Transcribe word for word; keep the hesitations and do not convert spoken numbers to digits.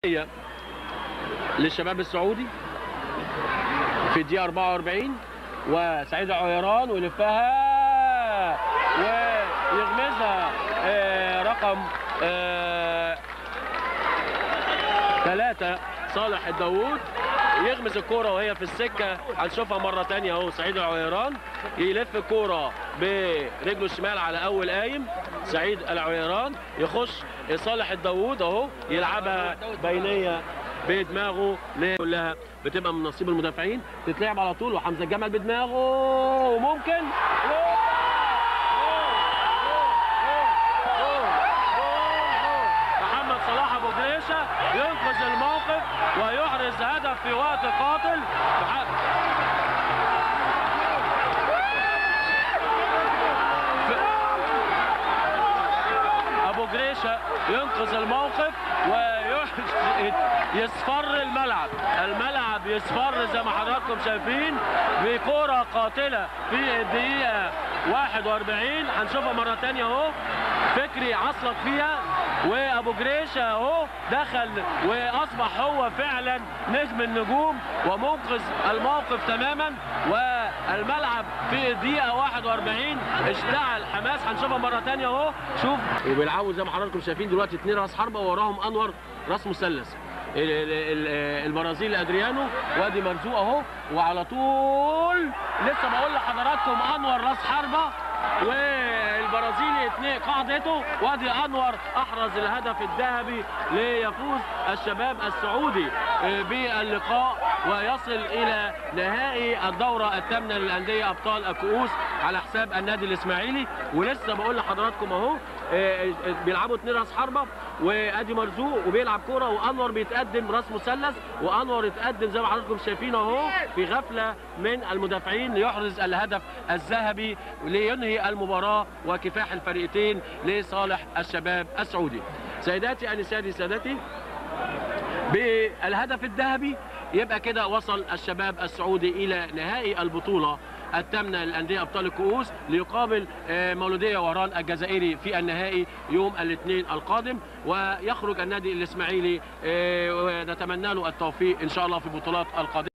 للشباب السعودي في الدقيقة أربعة وأربعين، وسعيد العويران ويلفها ويغمزها آه رقم آه ثلاثة صالح الداوود، يغمز الكرة وهي في السكة. هنشوفها مرة تانية اهو. سعيد العويران يلف الكرة برجله الشمال على أول قايم، سعيد العويران يخش صالح الداوود اهو يلعبها بينية بدماغه، كلها بتبقى من نصيب المدافعين، تتلعب على طول وحمزة الجمل بدماغه وممكن محمد صلاح ابو جريشه ينقذ الموقف ويحرز هدف في وقت قاتل. ابو جريشه ينقذ الموقف ويصفر الملعب، الملعب يصفر زي ما حضراتكم شايفين بكرة قاتلة في الدقيقة واحد وأربعين. هنشوفها مرة تانية اهو، فكري عصلك فيها وابو جريشه اهو دخل واصبح هو فعلا نجم النجوم ومنقذ الموقف تماما، والملعب في الدقيقه واحد وأربعين اشتعل حماس. هنشوفها مره ثانيه اهو، شوف وبيلعبوا زي ما حضراتكم شايفين دلوقتي اثنين راس حربه ووراهم انور راس مثلث، البرازيلي ادريانو وادي مرزوق اهو، وعلى طول لسه بقول لحضراتكم انور راس حربه والبرازيلي اثنين قاعدته، وادي انور احرز الهدف الذهبي ليفوز الشباب السعودي باللقاء ويصل الى نهائي الدوره الثامنه للانديه ابطال الكؤوس على حساب النادي الاسماعيلي. ولسه بقول لحضراتكم اهو بيلعبوا اثنين راس حربه وادي مرزوق وبيلعب كوره وانور بيتقدم راس مثلث، وانور يتقدم زي ما حضراتكم شايفين اهو في غفله من المدافعين ليحرز الهدف الذهبي لينهي المباراه وكفاح الفريقين لصالح الشباب السعودي. سيداتي انساتي سادتي، بالهدف الذهبي يبقى كده وصل الشباب السعودي الى نهائي البطوله الثامنه للانديه ابطال الكؤوس ليقابل مولوديه وهران الجزائري في النهائي يوم الاثنين القادم، ويخرج النادي الاسماعيلي ونتمنى له التوفيق ان شاء الله في البطولات القادمه.